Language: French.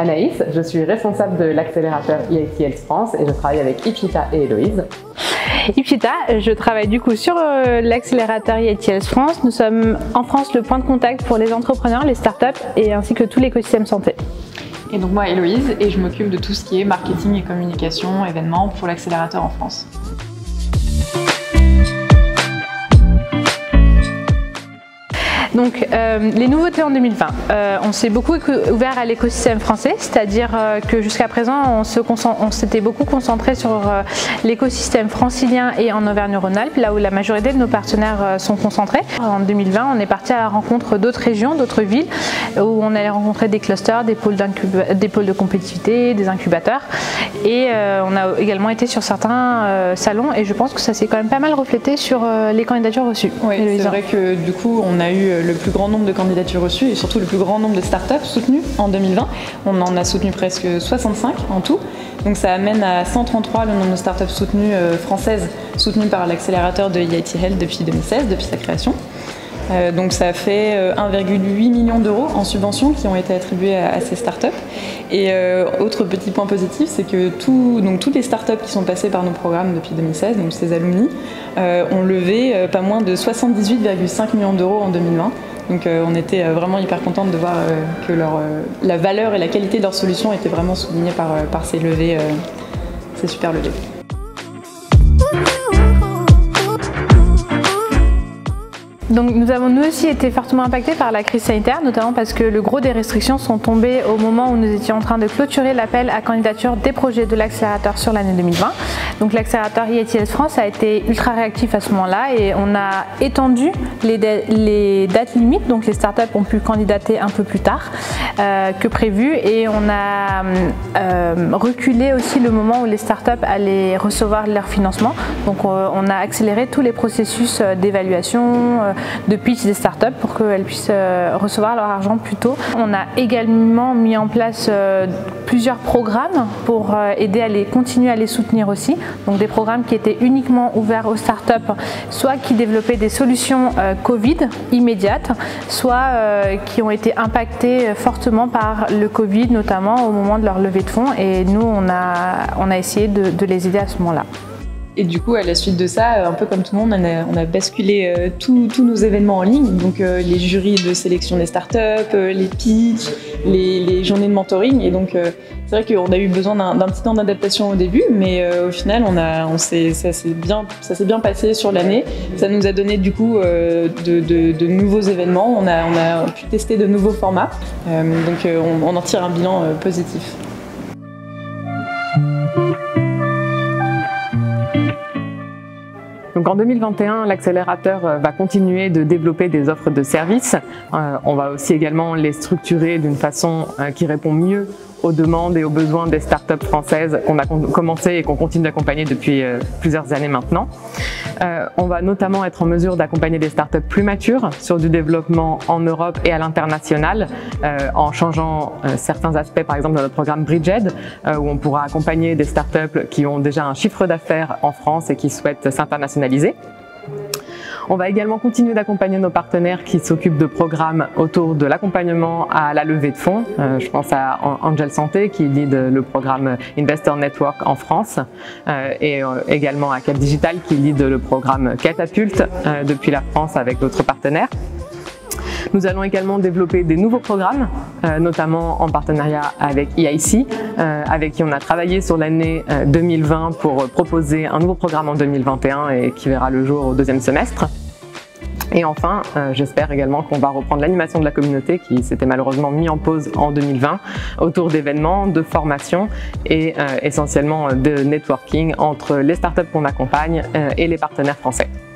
Anaïs, je suis responsable de l'accélérateur EITL France et je travaille avec Ipchita et Héloïse. Ipchita, je travaille du coup sur l'accélérateur EITL France. Nous sommes en France le point de contact pour les entrepreneurs, les startups et ainsi que tout l'écosystème santé. Et donc moi Héloïse, et je m'occupe de tout ce qui est marketing et communication, événements pour l'accélérateur en France. Donc les nouveautés en 2020, on s'est beaucoup ouvert à l'écosystème français, c'est-à-dire que jusqu'à présent on s'était beaucoup concentré sur l'écosystème francilien et en Auvergne-Rhône-Alpes, là où la majorité de nos partenaires sont concentrés. En 2020 on est parti à la rencontre d'autres régions, d'autres villes, où on allait rencontrer des clusters, des pôles de compétitivité, des incubateurs, et on a également été sur certains salons, et je pense que ça s'est quand même pas mal reflété sur les candidatures reçues. Oui, c'est vrai que du coup on a eu le plus grand nombre de candidatures reçues et surtout le plus grand nombre de startups soutenues en 2020. On en a soutenu presque 65 en tout. Donc ça amène à 133 le nombre de startups soutenues françaises, soutenues par l'accélérateur de EIT Health depuis 2016, depuis sa création. Donc ça fait 1,8 million d'euros en subventions qui ont été attribuées à ces startups. Et autre petit point positif, c'est que toutes les startups qui sont passées par nos programmes depuis 2016, donc ces alumni, ont levé pas moins de 78,5 millions d'euros en 2020. Donc on était vraiment hyper contente de voir que la valeur et la qualité de leurs solutions étaient vraiment soulignées par ces levées, ces super levées. Donc nous avons nous aussi été fortement impactés par la crise sanitaire, notamment parce que le gros des restrictions sont tombées au moment où nous étions en train de clôturer l'appel à candidature des projets de l'accélérateur sur l'année 2020. Donc l'accélérateur EITL France a été ultra réactif à ce moment-là et on a étendu les dates limites, donc les startups ont pu candidater un peu plus tard que prévu, et on a reculé aussi le moment où les startups allaient recevoir leur financement. Donc on a accéléré tous les processus d'évaluation, de pitch des startups pour qu'elles puissent recevoir leur argent plus tôt. On a également mis en place plusieurs programmes pour aider à continuer à les soutenir aussi. Donc des programmes qui étaient uniquement ouverts aux startups, soit qui développaient des solutions Covid immédiates, soit qui ont été impactées fortement par le Covid, notamment au moment de leur levée de fonds. Et nous, on a essayé de les aider à ce moment-là. Et du coup, à la suite de ça, un peu comme tout le monde, on a basculé tous nos événements en ligne, donc les jurys de sélection des startups, les pitchs, les journées de mentoring. Et donc, c'est vrai qu'on a eu besoin d'un petit temps d'adaptation au début, mais au final, ça s'est bien passé sur l'année. Ça nous a donné du coup de nouveaux événements. On a pu tester de nouveaux formats, donc on en tire un bilan positif. Donc en 2021, l'accélérateur va continuer de développer des offres de services. On va aussi également les structurer d'une façon qui répond mieux aux demandes et aux besoins des startups françaises qu'on a commencé et qu'on continue d'accompagner depuis plusieurs années maintenant. On va notamment être en mesure d'accompagner des startups plus matures sur du développement en Europe et à l'international, en changeant certains aspects, par exemple dans notre programme Bridged, où on pourra accompagner des startups qui ont déjà un chiffre d'affaires en France et qui souhaitent s'internationaliser. On va également continuer d'accompagner nos partenaires qui s'occupent de programmes autour de l'accompagnement à la levée de fonds. Je pense à Angel Santé qui lead le programme Investor Network en France et également à Cap Digital qui lead le programme Catapulte depuis la France avec d'autres partenaires. Nous allons également développer des nouveaux programmes, notamment en partenariat avec EIC, avec qui on a travaillé sur l'année 2020 pour proposer un nouveau programme en 2021 et qui verra le jour au deuxième semestre. Et enfin, j'espère également qu'on va reprendre l'animation de la communauté qui s'était malheureusement mis en pause en 2020 autour d'événements, de formations et essentiellement de networking entre les startups qu'on accompagne et les partenaires français.